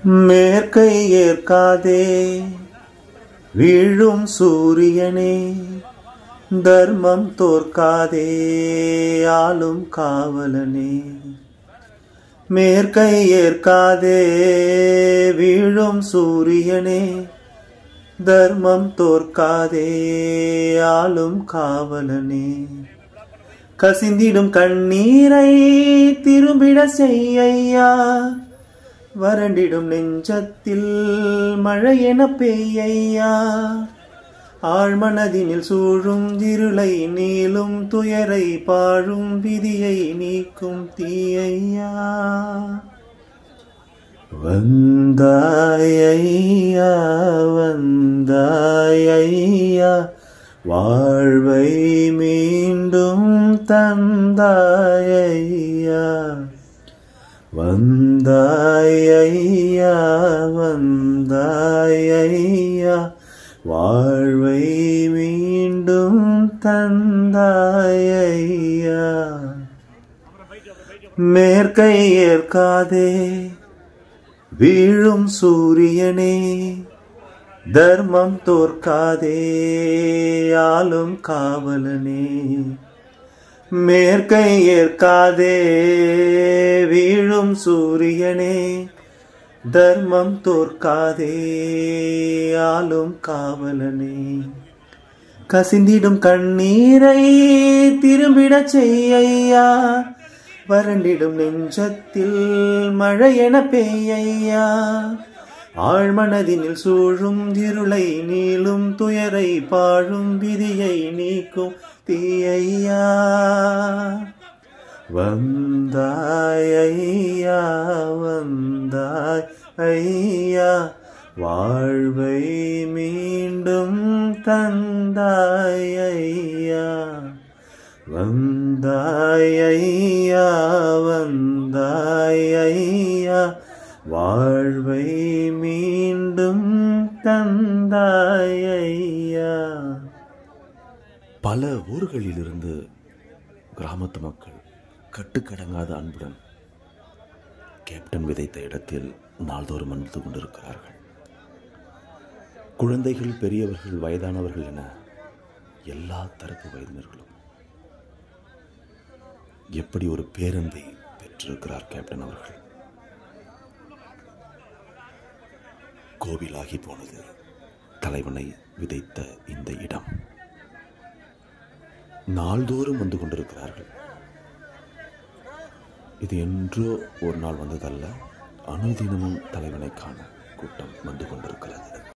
மேற்கை ஏற்காதே வீழும் சூரியனே, தர்மம் தோற்காதே ஆளும் காவலனே. மேற்கை ஏற்காதே வீழும் சூரியனே, தர்மம் தோற்காதே ஆளும் காவலனே. கசிந்திடும் கண்ணீரை திரும்பிட செய்யா, வறண்டிடும் நெஞ்சத்தில் மழையென பெய்யா. ஆழ்மனதினில் சூழும் இருளை நீளும் துயரை பாழும் விதியை நீக்கும் தீயையா. வந்தாயையா வந்தாயையா, வாழ்வை மீண்டும் தந்தாயையா. வந்தாயையா வந்தாயையா, வாழ்வை மீண்டும் தந்தாயையா. மேற்கை ஏற்காதே வீழும் சூரியனே, தர்மம் தோற்காதே ஆளும் காவலனே. மேற்கை ஏற்காதே வீழும் சூரியனே, தர்மம் தோற்காதே ஆளும் காவலனே. கசிந்திடும் கண்ணீரை திரும்பிட செய்யா, வறண்டிடும் நெஞ்சத்தில் மழையென பெய்யா. ஆழ்மனதினில் சூழும் இருளை நீளும் துயரை பாழும் விதியை நீக்கும் தீயையா. வந்தாயையா வந்தாயையா, வாழ்வை மீண்டும் தந்தாயையா. வந்தாயையா வந்தாயையா, வாழ்வை மீண்டும் தந்தாயையா. பல ஊர்களிலிருந்து கிராமத்து மக்கள் கட்டுக்கடங்காத அன்புடன் கேப்டன் விதைத்த இடத்தில் நாள்தோறும் வந்து கொண்டிருக்கிறார்கள். குழந்தைகள், பெரியவர்கள், வயதானவர்கள் என எல்லா தரப்பு வயதினர்களும் எப்படி ஒரு பேரன்பை பெற்றிருக்கிறார் கேப்டன் அவர்கள். கோவிலாகி போனது தலைவனை விதைத்த இந்த இடம். நாள்தோறும் வந்து கொண்டிருக்கிறார்கள். இது என்றோ ஒரு நாள் வந்ததல்ல, அனுதினமும் தலைவனை காண கூட்டம் வந்து கொண்டிருக்கிறது.